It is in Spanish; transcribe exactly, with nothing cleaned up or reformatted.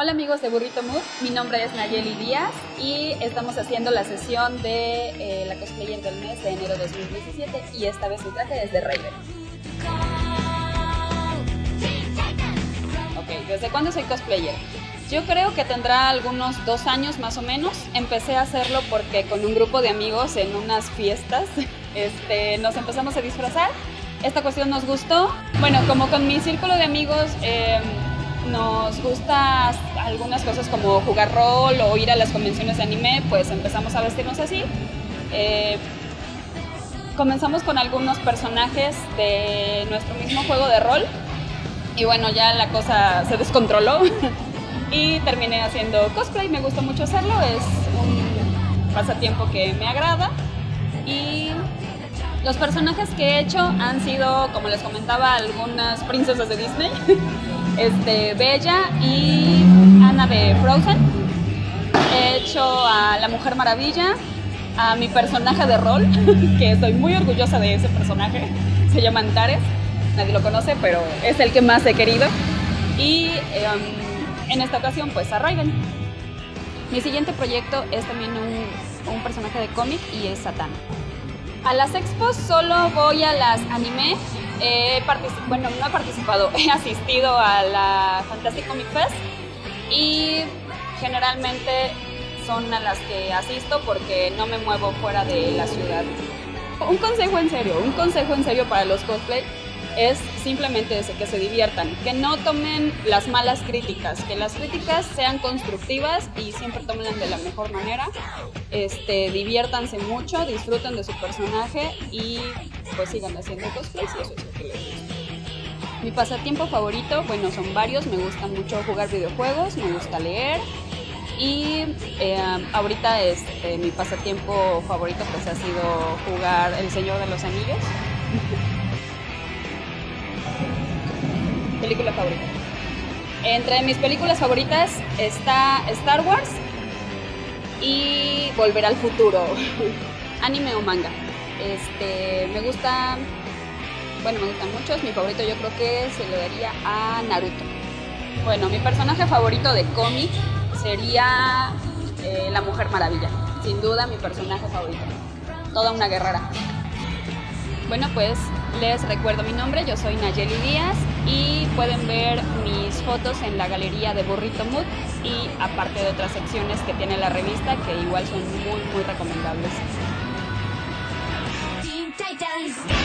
Hola amigos de Burrito Mood, mi nombre es Nayeli Díaz y estamos haciendo la sesión de eh, la cosplayer del mes de enero dos mil diecisiete y esta vez mi traje es de Raven. Ok, ¿desde cuándo soy cosplayer? Yo creo que tendrá algunos dos años más o menos. Empecé a hacerlo porque con un grupo de amigos en unas fiestas este, nos empezamos a disfrazar. Esta cuestión nos gustó. Bueno, como con mi círculo de amigos eh, nos gusta algunas cosas como jugar rol o ir a las convenciones de anime, pues empezamos a vestirnos así. Eh, comenzamos con algunos personajes de nuestro mismo juego de rol y bueno, ya la cosa se descontroló y terminé haciendo cosplay. Me gusta mucho hacerlo, es un pasatiempo que me agrada y los personajes que he hecho han sido, como les comentaba, algunas princesas de Disney. Este, Bella y Anna de Frozen. He hecho a la Mujer Maravilla, a mi personaje de rol, que estoy muy orgullosa de ese personaje. Se llama Antares, nadie lo conoce, pero es el que más he querido. Y um, en esta ocasión, pues a Raven. Mi siguiente proyecto es también un, un personaje de cómic y es Satán. A las expos solo voy a las anime. He bueno, no he participado, he asistido a la Fantastic Comic Fest y generalmente son a las que asisto porque no me muevo fuera de la ciudad. Un consejo en serio, un consejo en serio para los cosplay es simplemente ese, que se diviertan, que no tomen las malas críticas, que las críticas sean constructivas y siempre tómenlas de la mejor manera. Este, diviértanse mucho, disfruten de su personaje y pues sigan haciendo cosplay si eso es lo que les gusta. Mi pasatiempo favorito, bueno, son varios. Me gusta mucho jugar videojuegos, me gusta leer y eh, ahorita este, mi pasatiempo favorito pues ha sido jugar El Señor de los Anillos. Película favorita. Entre mis películas favoritas está Star Wars y Volver al Futuro. Anime o manga. Este, me gusta, bueno, me gustan muchos. Mi favorito yo creo que se lo daría a Naruto. Bueno, mi personaje favorito de cómic sería eh, la Mujer Maravilla. Sin duda mi personaje favorito. Toda una guerrera. Bueno, pues les recuerdo mi nombre, yo soy Nayeli Díaz y pueden ver mis fotos en la galería de Burrito Mood y aparte de otras secciones que tiene la revista que igual son muy muy recomendables. Teen Titans.